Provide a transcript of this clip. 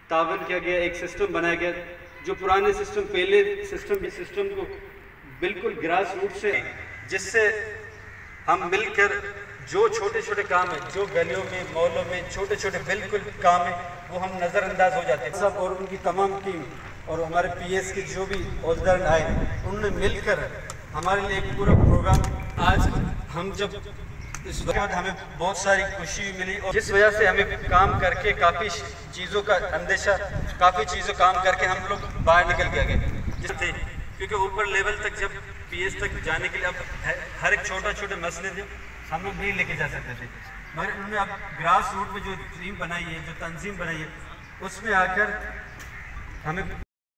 तावन किया गया, एक सिस्टम बनाया गया जो पुराने सिस्टम पहले सिस्टम को बिल्कुल ग्रास रूट से, जिससे हम मिलकर जो छोटे छोटे काम है, जो गलियों में मोहल्लों में छोटे छोटे बिल्कुल काम है, वो हम नज़रअंदाज हो जाते हैं। सब और उनकी तमाम टीम और हमारे पीएस के जो भी ओहदेदार आए, उन्होंने मिलकर हमारे लिए एक पूरा प्रोग्राम, आज हम जब इस वक्त हमें बहुत सारी खुशी मिली और जिस वजह से हमें काम करके काफ़ी चीज़ों का अंदेशा, काफ़ी चीज़ों काम करके हम लोग बाहर निकल के गए जिससे, क्योंकि ऊपर लेवल तक जब पीएस तक जाने के लिए अब हर एक छोटे मसले थे हम लोग नहीं लेके जा सकते थे, मगर उन्होंने अब ग्रास रूट में जो टीम बनाई है, जो तंजीम बनाई है, उसमें आकर हमें